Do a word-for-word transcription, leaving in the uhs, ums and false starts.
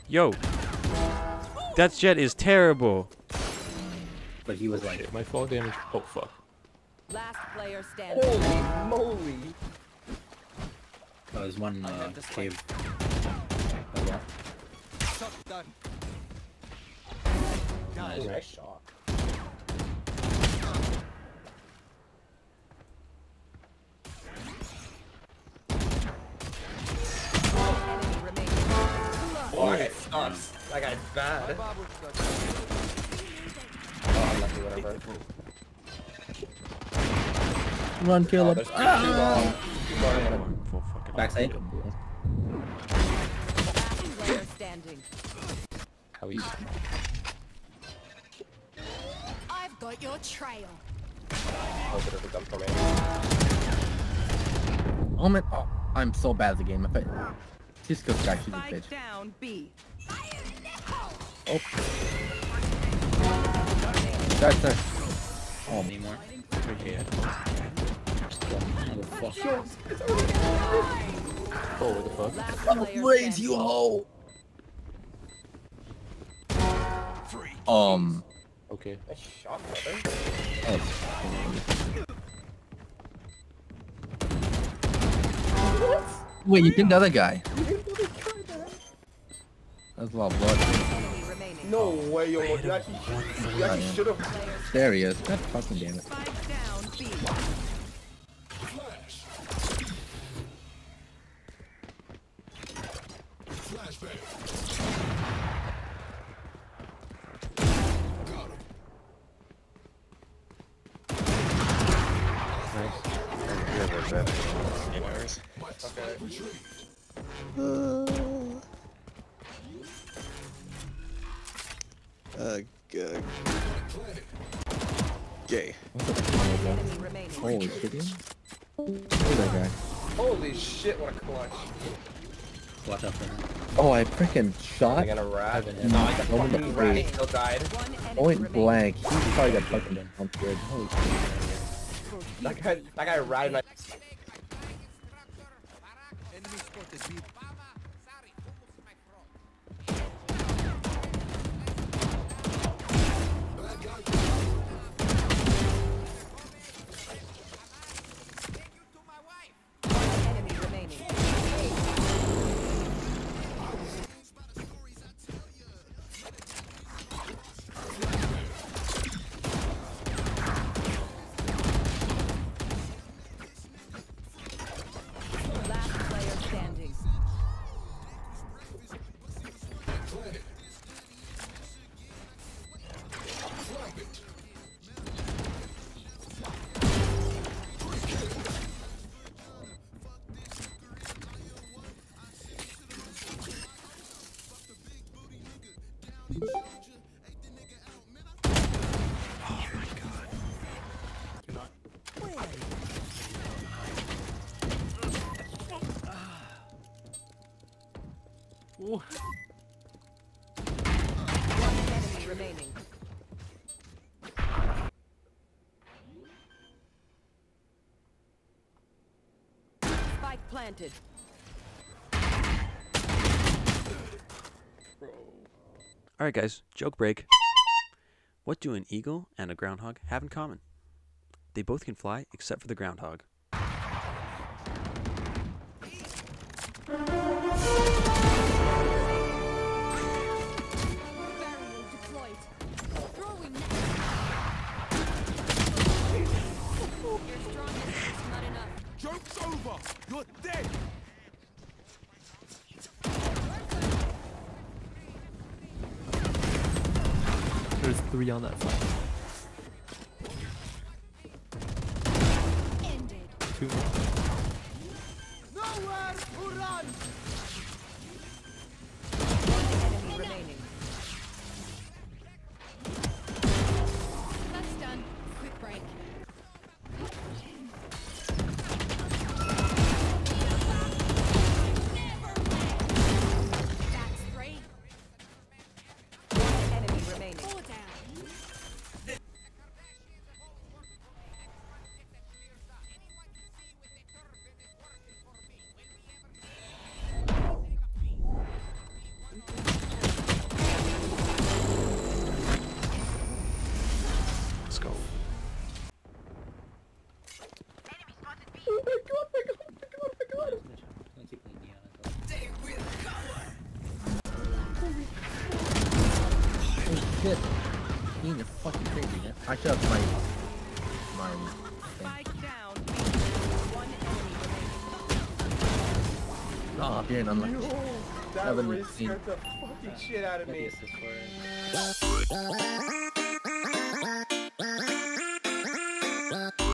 Yo, that jet is terrible. But he was like, Shit, my fall damage. Oh fuck. Last player standing. Holy moly! oh, there's one uh, cave. Oh, yeah. Done. Nice, nice shot. Enemy remaining. Oh, that guy sucks. That guy's bad. Oh, unlucky, whatever. Run, kill Oh, him. there's too long. Too long. One full fucking Backside. Last player standing. How easy. I've got your trail. Oh, bit of a gun for me. Oh man, oh, I'm so bad at the game. If I Cisco guy, she's a Spike bitch. down B. Oh. That's there. Oh, anymore. Yeah. fuck. Oh, what the fuck? Last Oh, player praise standing. you, ho! Um. Okay. Nice shot, brother. That's... Wait, you killed the other guy. That's a lot of blood. Enemy remaining. No way, yo. You actually, you actually should have. There he is. God fucking damn it. Spike down B. Nice. Okay. Uh, g- gay. Enemy remaining. Holy shit. Who's that guy? Holy shit, what a clutch. Watch out for him. Oh, I freaking shot. I got a rat. No, I got Fucking fucking rat. rat. Still died. One enemy Point remaining. blank. He probably got fucking pumped good. Holy shit. That guy, that guy ratted my. Enemy spotted B. Enemy remaining. Last player standing. One enemy remaining. Spike planted. Alright guys, joke break. What do an eagle and a groundhog have in common? They both can fly except for the groundhog. Barrier deployed. Throwing net. Your strongest is not enough. Joke's over! You're dead! There's three on that side. Ended. Two more. Nowhere to run! One enemy remaining. That's done. Quick break. That's three. One enemy remaining. Four down. shit. Ian, you're fucking crazy, man. I should have my... my... thing. Spike down. One enemy remaining. Oh, you're an unlucky. That Haven't really seen- scared the fucking shit out of me. This is for it.